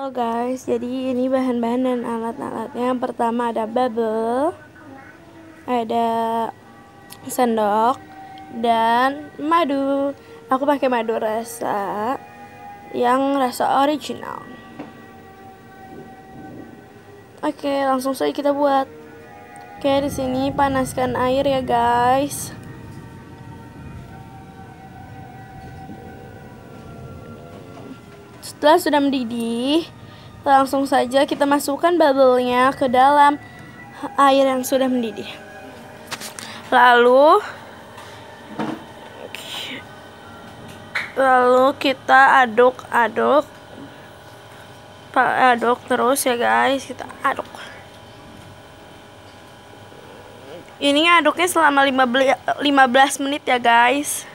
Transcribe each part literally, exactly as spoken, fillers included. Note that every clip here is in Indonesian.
Halo guys, jadi ini bahan-bahan dan alat-alatnya. Yang pertama ada bubble, ada sendok, dan madu. Aku pakai madu rasa yang rasa original. Oke, langsung saja kita buat. Oke, di sini panaskan air ya guys. Setelah sudah mendidih, langsung saja kita masukkan bubble-nya ke dalam air yang sudah mendidih. Lalu Lalu kita aduk-aduk. Aduk terus ya guys, kita aduk. Ini aduknya selama lima belas menit ya guys.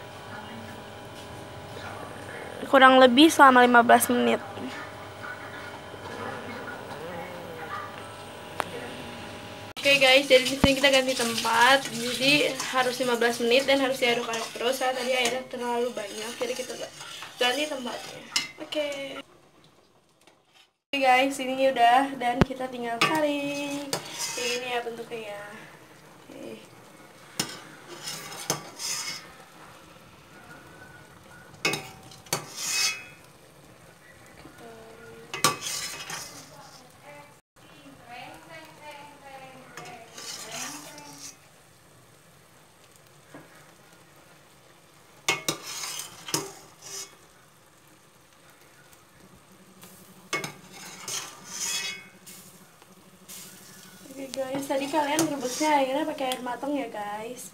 Kurang lebih selama lima belas menit. Oke okay guys, jadi di sini kita ganti tempat. Jadi harus lima belas menit dan harus diaduk-aduk terus karena tadi airnya terlalu banyak. Jadi kita ganti tempatnya. Oke. Okay. Oke okay guys, ini udah dan kita tinggal saring. Ini ya bentuknya ya. Oke. Okay. Oke guys, tadi kalian rebusnya airnya pakai air matang ya guys.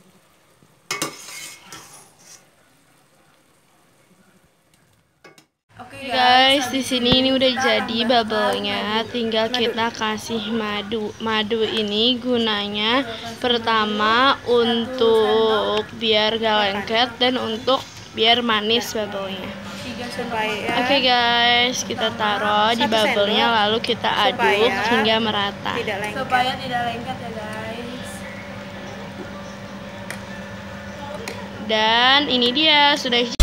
Oke guys, di sini ini udah jadi bubble-nya. Tinggal kita kasih madu. Madu ini gunanya pertama untuk biar gak lengket dan untuk biar manis bubble-nya. Supaya Oke guys, kita taruh di bubble-nya lalu kita aduk hingga merata. Tidak lengket. Supaya tidak lengket ya guys. Dan ini dia sudah